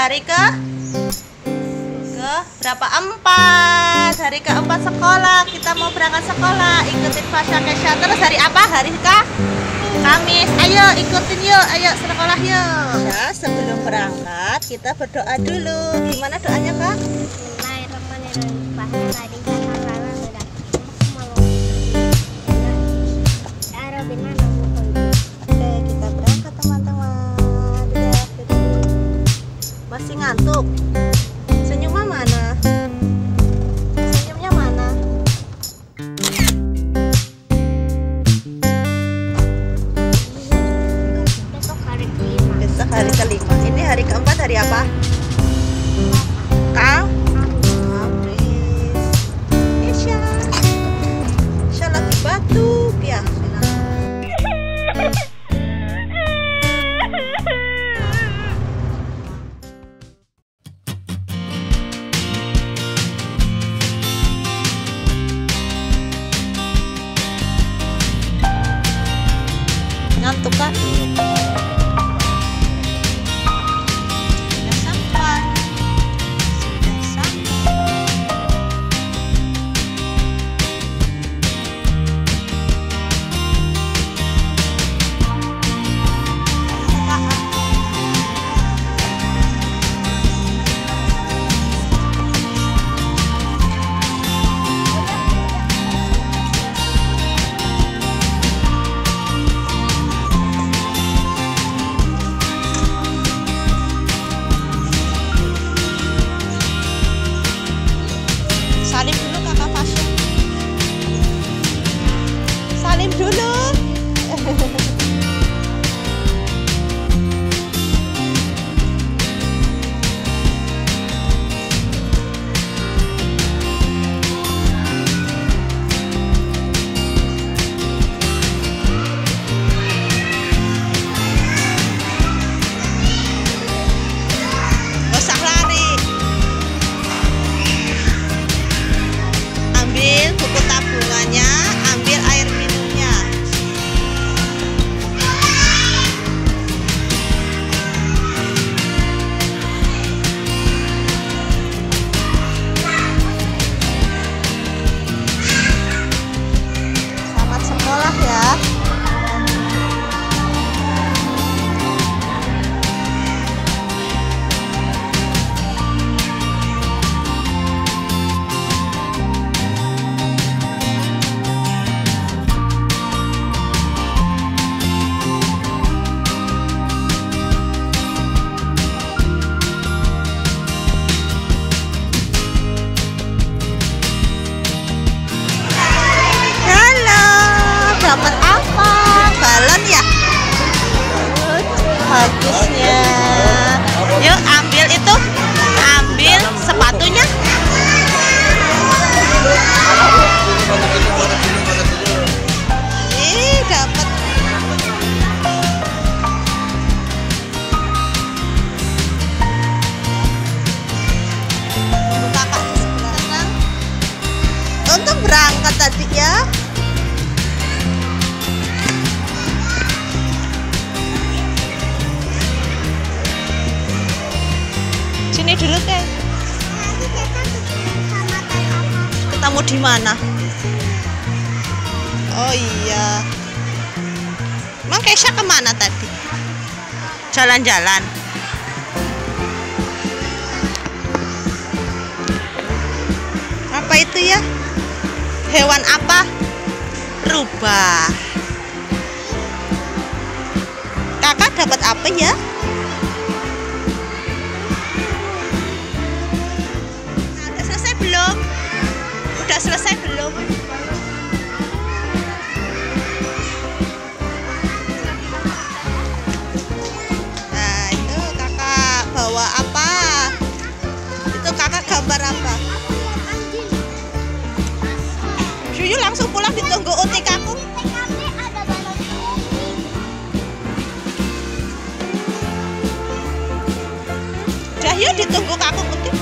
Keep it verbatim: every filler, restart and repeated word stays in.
hari ke ke berapa? Empat. Hari keempat sekolah. Kita mau berangkat sekolah. Ikutin Fasya Kesha. Terus hari apa? Hari ke Kamis. Ayo ikutin yuk. Ayo sekolah yuk. Ya, sebelum berangkat kita berdoa dulu. Gimana doanya, Kak? Oke, kita berangkat teman-teman. Masih ngantuk? Senyumnya mana? Senyumnya mana? Besok hari kelima. Besok hari kelima. Ini hari keempat, hari apa? Kang? Kamis. Isya. Isya lagi batuk ya. Ngantuk kan? Sudah sampai. Sudah sampai. Salim dulu kakak Fasya. Salim dulu. Gak usah lari. Ambil buku tabungannya, ambil air minumnya. Selamat sekolah ya. Dapat apa? Balon ya? Bagusnya. Yuk ambil itu. Ambil sepatunya. Ih, dapat. Kakak di sebelah sana. Untuk berangkat tadi ya. Sini dulu teh. Ketemu di mana? Oh iya. Emang Kesha kemana tadi? Jalan-jalan. Apa itu ya? Hewan apa? Rubah. Kakak dapat apa ya? Belum? Udah selesai belum? Nah itu kakak bawa apa? Itu kakak gambar apa? Yuyu langsung pulang, ditunggu U T K aku. Udah yuk ditunggu kakak U T K.